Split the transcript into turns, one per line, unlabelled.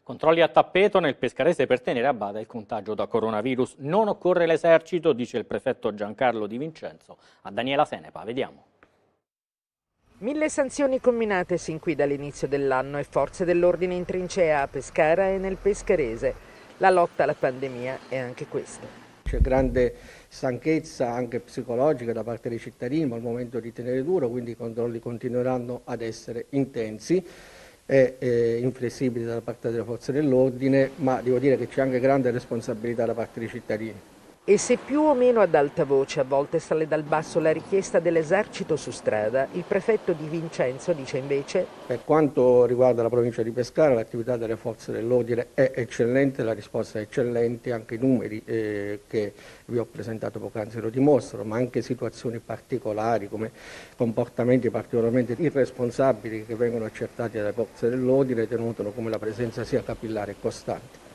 Controlli a tappeto nel Pescarese per tenere a bada il contagio da coronavirus. Non occorre l'esercito, dice il prefetto Giancarlo Di Vincenzo. A Daniela Senepa, vediamo.
1000 sanzioni comminate sin qui dall'inizio dell'anno e forze dell'ordine in trincea a Pescara e nel Pescarese. La lotta alla pandemia è anche questa.
C'è grande stanchezza anche psicologica da parte dei cittadini, ma al momento di tenere duro, quindi i controlli continueranno ad essere intensi e inflessibili da parte delle forze dell'ordine, ma devo dire che c'è anche grande responsabilità da parte dei cittadini.
E se più o meno ad alta voce a volte sale dal basso la richiesta dell'esercito su strada, il prefetto Di Vincenzo dice invece:
per quanto riguarda la provincia di Pescara, l'attività delle forze dell'ordine è eccellente, la risposta è eccellente, anche i numeri che vi ho presentato poc'anzi lo dimostrano, ma anche situazioni particolari come comportamenti particolarmente irresponsabili che vengono accertati dalle forze dell'ordine, tenuto come la presenza sia capillare e costante.